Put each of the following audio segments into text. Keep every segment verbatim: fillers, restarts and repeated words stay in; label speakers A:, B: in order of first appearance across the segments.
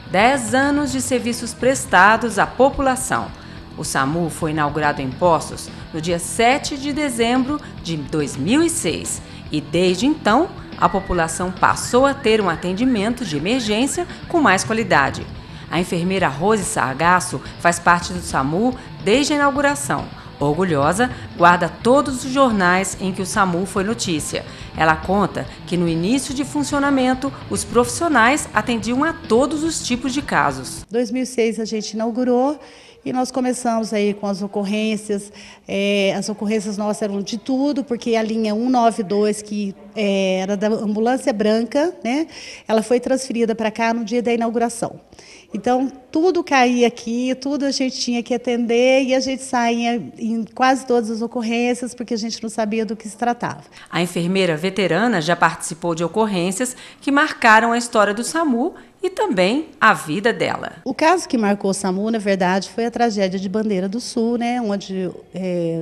A: dez anos de serviços prestados à população. O SAMU foi inaugurado em Poços no dia sete de dezembro de dois mil e seis e, desde então, a população passou a ter um atendimento de emergência com mais qualidade. A enfermeira Rose Sargasso faz parte do SAMU desde a inauguração. Orgulhosa, guarda todos os jornais em que o SAMU foi notícia. Ela conta que no início de funcionamento, os profissionais atendiam a todos os tipos de casos.
B: Em dois mil e seis a gente inaugurou e nós começamos aí com as ocorrências. É, as ocorrências nossas eram de tudo, porque a linha cento e noventa e dois, que é, era da ambulância branca, né, ela foi transferida para cá no dia da inauguração. Então, tudo caía aqui, tudo a gente tinha que atender e a gente saía em quase todas as ocorrências porque a gente não sabia do que se tratava.
A: A enfermeira veterana já participou de ocorrências que marcaram a história do SAMU e também a vida dela.
B: O caso que marcou o SAMU, na verdade, foi a tragédia de Bandeira do Sul, né, onde é,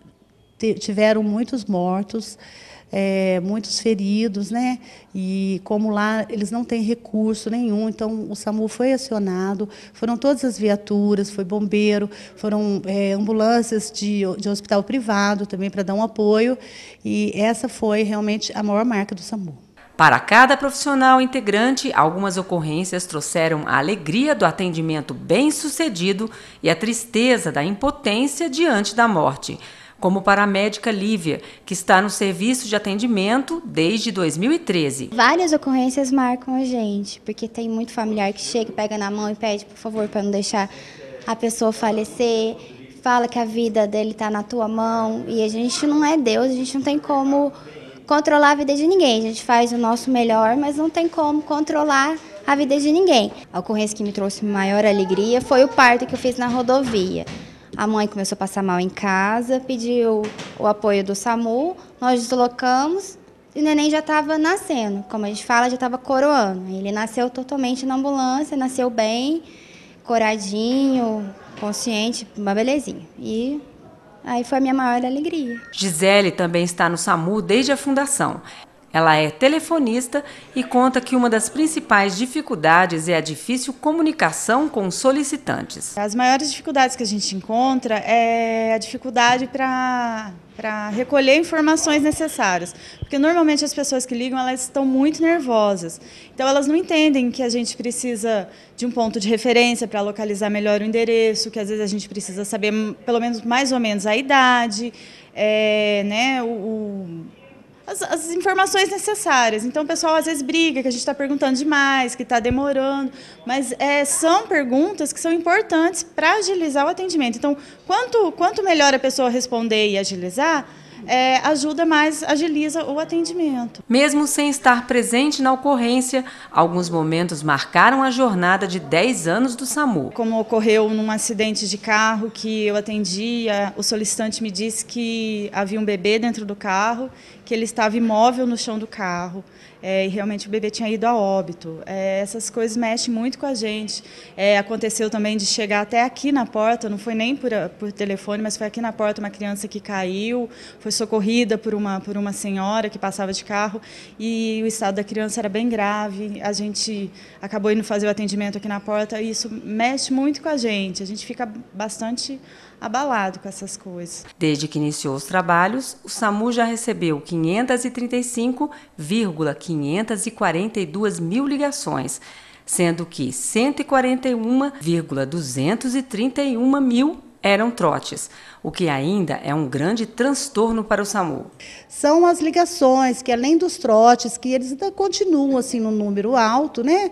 B: tiveram muitos mortos. É, muitos feridos, né? E como lá eles não têm recurso nenhum, então o SAMU foi acionado, foram todas as viaturas, foi bombeiro, foram é, ambulâncias de, de hospital privado também para dar um apoio, e essa foi realmente a maior marca do SAMU.
A: Para cada profissional integrante, algumas ocorrências trouxeram a alegria do atendimento bem-sucedido e a tristeza da impotência diante da morte. Como para a médica Lívia, que está no serviço de atendimento desde dois mil e treze.
C: Várias ocorrências marcam a gente, porque tem muito familiar que chega, pega na mão e pede, por favor, para não deixar a pessoa falecer, fala que a vida dele está na tua mão, e a gente não é Deus, a gente não tem como controlar a vida de ninguém. A gente faz o nosso melhor, mas não tem como controlar a vida de ninguém. A ocorrência que me trouxe maior alegria foi o parto que eu fiz na rodovia. A mãe começou a passar mal em casa, pediu o apoio do SAMU, nós deslocamos e o neném já estava nascendo, como a gente fala, já estava coroando. Ele nasceu totalmente na ambulância, nasceu bem, coradinho, consciente, uma belezinha. E aí foi a minha maior alegria.
A: Gisele também está no SAMU desde a fundação. Ela é telefonista e conta que uma das principais dificuldades é a difícil comunicação com os solicitantes.
D: As maiores dificuldades que a gente encontra é a dificuldade para para recolher informações necessárias, porque normalmente as pessoas que ligam, elas estão muito nervosas, então elas não entendem que a gente precisa de um ponto de referência para localizar melhor o endereço, que às vezes a gente precisa saber pelo menos mais ou menos a idade, é, né, o, o As, as informações necessárias. Então, o pessoal às vezes briga, que a gente está perguntando demais, que está demorando, mas é, são perguntas que são importantes para agilizar o atendimento. Então, quanto, quanto melhor a pessoa responder e agilizar, é, ajuda mais, agiliza o atendimento.
A: Mesmo sem estar presente na ocorrência, alguns momentos marcaram a jornada de dez anos do SAMU.
D: Como ocorreu num acidente de carro que eu atendi, o solicitante me disse que havia um bebê dentro do carro, que ele estava imóvel no chão do carro, é, e realmente o bebê tinha ido a óbito. É, essas coisas mexem muito com a gente. É, aconteceu também de chegar até aqui na porta, não foi nem por, por telefone, mas foi aqui na porta uma criança que caiu, foi socorrida por uma, por uma senhora que passava de carro, e o estado da criança era bem grave. A gente acabou indo fazer o atendimento aqui na porta, e isso mexe muito com a gente. A gente fica bastante abalado com essas coisas.
A: Desde que iniciou os trabalhos, o SAMU já recebeu quinhentas e trinta e cinco mil quinhentas e quarenta e duas mil ligações, sendo que cento e quarenta e um mil duzentos e trinta e um mil eram trotes, o que ainda é um grande transtorno para o SAMU.
B: São as ligações, que além dos trotes, que eles ainda continuam assim, no número alto, né?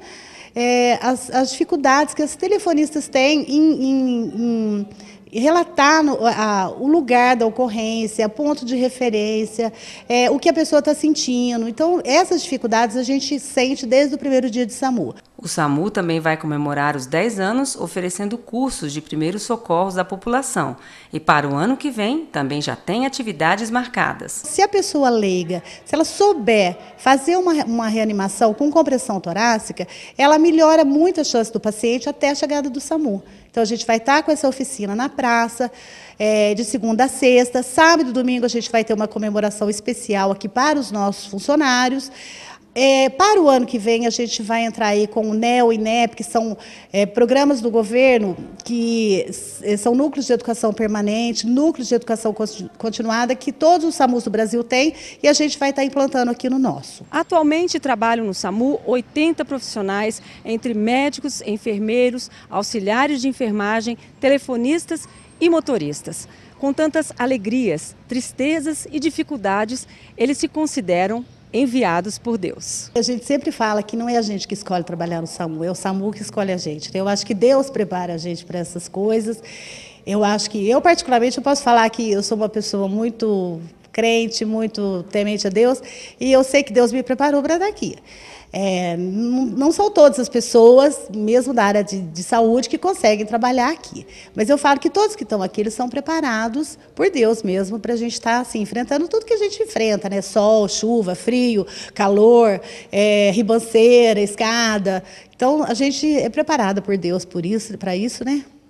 B: É, as, as dificuldades que os telefonistas têm em, em, em relatar no, a, o lugar da ocorrência, ponto de referência, é, o que a pessoa está sentindo. Então, essas dificuldades a gente sente desde o primeiro dia de SAMU.
A: O SAMU também vai comemorar os dez anos oferecendo cursos de primeiros socorros à população. E para o ano que vem, também já tem atividades marcadas.
B: Se a pessoa leiga, se ela souber fazer uma, uma reanimação com compressão torácica, ela melhora muito a chance do paciente até a chegada do SAMU. Então, a gente vai estar com essa oficina na praça, é, de segunda a sexta. Sábado e domingo a gente vai ter uma comemoração especial aqui para os nossos funcionários. É, para o ano que vem, a gente vai entrar aí com o N E L e N E P, que são é, programas do governo, que são núcleos de educação permanente, núcleos de educação continuada, que todos os SAMUs do Brasil têm, e a gente vai estar implantando aqui no nosso.
A: Atualmente trabalham no SAMU oitenta profissionais, entre médicos, enfermeiros, auxiliares de enfermagem, telefonistas e motoristas. Com tantas alegrias, tristezas e dificuldades, eles se consideram enviados por Deus.
B: A gente sempre fala que não é a gente que escolhe trabalhar no SAMU, é o SAMU que escolhe a gente. Eu acho que Deus prepara a gente para essas coisas. Eu acho que, eu particularmente, eu posso falar que eu sou uma pessoa muito crente, muito temente a Deus, e eu sei que Deus me preparou para estar aqui. É, não, não são todas as pessoas, mesmo da área de, de saúde, que conseguem trabalhar aqui. Mas eu falo que todos que estão aqui, eles são preparados por Deus mesmo, para a gente estar assim, enfrentando tudo que a gente enfrenta, né? Sol, chuva, frio, calor, é, ribanceira, escada. Então, a gente é preparada por Deus por isso, para isso, né?